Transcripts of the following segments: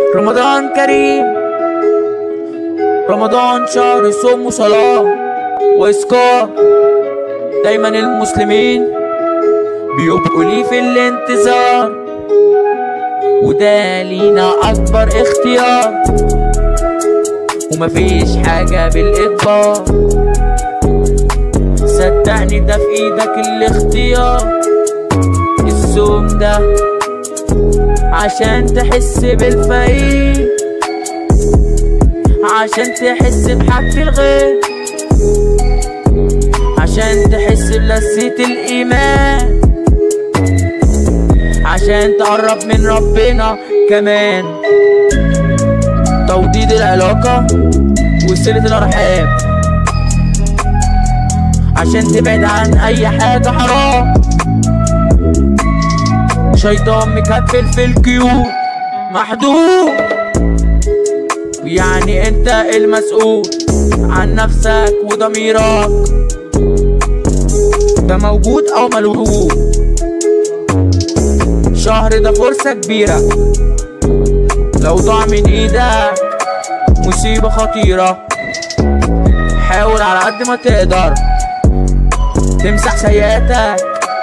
رمضان كريم، رمضان شهر صوم وصلاة وإذكار. دايما المسلمين بيبقوا ليه في الانتظار، وده لينا أكبر اختيار، ومفيش حاجة بالإجبار. صدقني ده في إيدك الاختيار. الصوم ده عشان تحس بالفقير، عشان تحس بحق الغير، عشان تحس بلذة الإيمان، عشان تقرب من ربنا كمان. توطيد العلاقة وصلة الأرحام، عشان تبعد عن أي حاجة حرام. شيطان مكفل في القيود محدود، يعني انت المسؤول عن نفسك وضميرك، ده موجود او ملهوب. شهر ده فرصة كبيرة، لو ضاع من ايدك مصيبة خطيرة. حاول على قد ما تقدر تمسح سيئاتك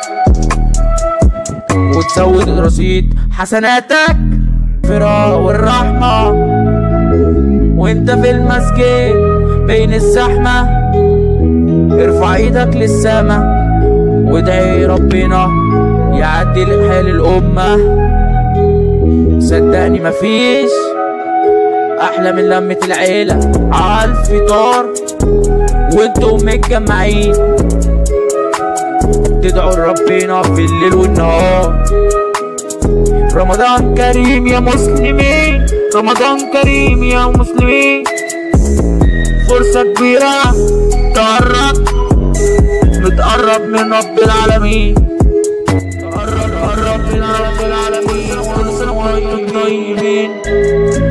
وتزود رصيد حسناتك. فراق والرحمة وانت في المسجد بين الزحمة، ارفع ايدك للسما وادعي ربنا يعدل حال الأمة. صدقني مفيش أحلى من لمة العيلة عالفطار وانتم متجمعين، تدعوا لربنا في الليل والنهار. رمضان كريم يا مسلمين، رمضان كريم يا مسلمين، فرصة كبيرة نتقرب من رب العالمين، نتقرب من رب العالمين. كل سنة وانتم طيبين.